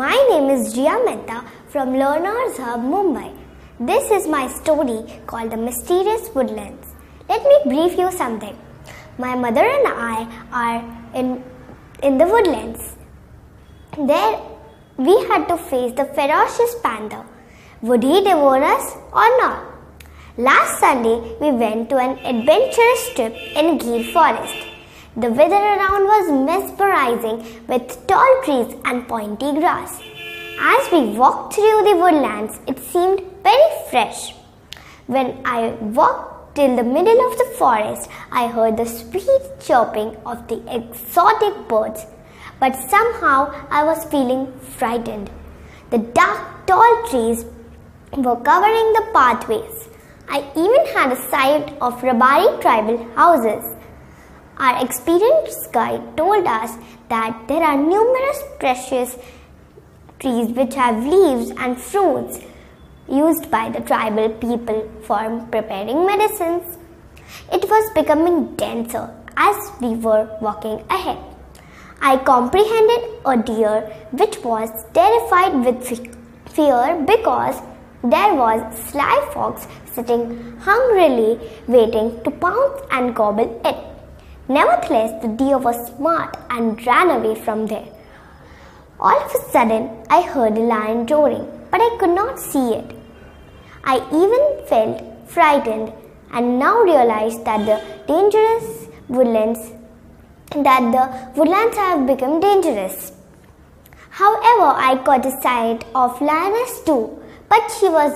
My name is Mehta from Learners Hub, Mumbai. This is my story called The Mysterious Woodlands. Let me brief you something. My mother and I are in the woodlands. There we had to face the ferocious panther. Would he devour us or not? Last Sunday we went to an adventurous trip in Gir forest. The weather around was mesmerizing with tall trees and pointy grass. As we walked through the woodlands, it seemed very fresh. When I walked till the middle of the forest, I heard the sweet chirping of the exotic birds, but somehow I was feeling frightened. The dark, tall trees were covering the pathways. I even had a sight of Rabari tribal houses. Our experienced guide told us that there are numerous precious trees which have leaves and fruits used by the tribal people for preparing medicines. It was becoming denser as we were walking ahead. I comprehended a deer which was terrified with fear because there was a sly fox sitting hungrily waiting to pounce and gobble it. Nevertheless, the deer was smart and ran away from there. All of a sudden, I heard a lion roaring, but I could not see it. I even felt frightened and now realized that the woodlands have become dangerous. However, I caught a sight of lioness too, but she was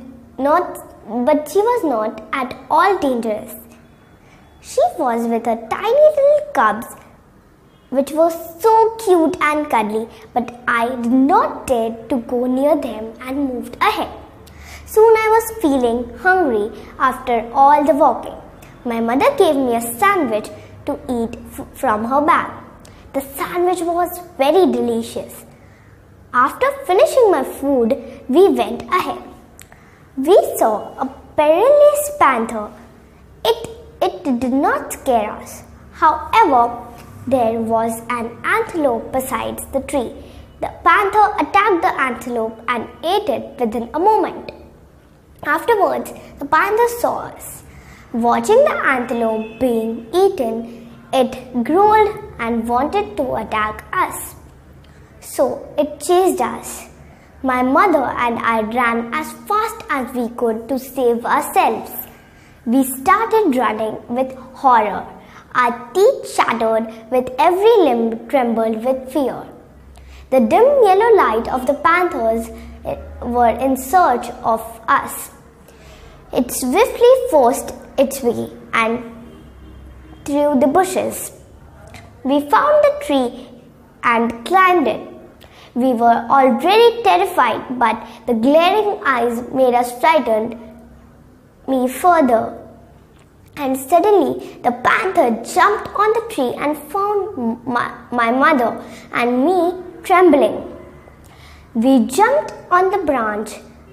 not at all dangerous. She was with her tiny little cubs, which was so cute and cuddly, but I did not dare to go near them and moved ahead. Soon I was feeling hungry after all the walking. My mother gave me a sandwich to eat from her bag. The sandwich was very delicious. After finishing my food, we went ahead. We saw a perilous panther. It did not scare us. However, there was an antelope beside the tree. The panther attacked the antelope and ate it within a moment. Afterwards, the panther saw us. Watching the antelope being eaten, it growled and wanted to attack us. So it chased us. My mother and I ran as fast as we could to save ourselves. We started running with horror. Our teeth chattered with every limb trembled with fear. The dim yellow light of the panthers were in search of us. It swiftly forced its way and through the bushes. We found the tree and climbed it. We were already terrified, but the glaring eyes made us frightened me further. And suddenly the panther jumped on the tree and found my mother and me trembling. We jumped from the branch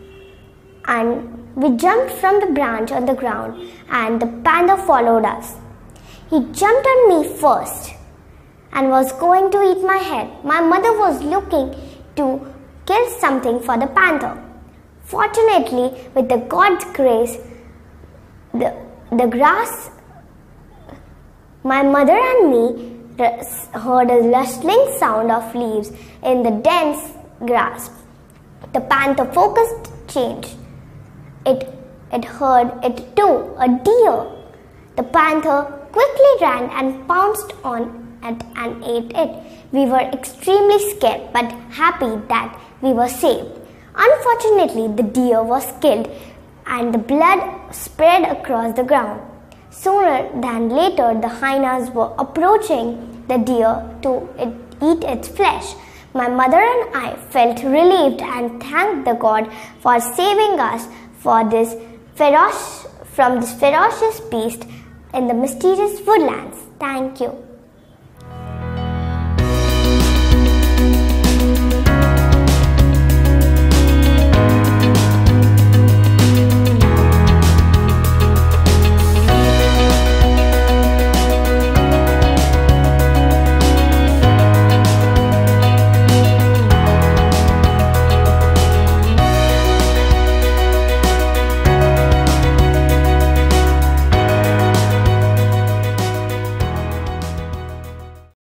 on the ground, and the panther followed us. He jumped on me first and was going to eat my head. My mother was looking to kill something for the panther. Fortunately, with the God's grace, the grass, my mother and me heard a rustling sound of leaves in the dense grass. The panther focused changed. It heard it too, a deer. The panther quickly ran and pounced on it and ate it. We were extremely scared but happy that we were saved. Unfortunately, the deer was killed and the blood spread across the ground. Sooner than later, the hyenas were approaching the deer to eat its flesh. My mother and I felt relieved and thanked the God for saving us from this ferocious beast in the mysterious woodlands. Thank you.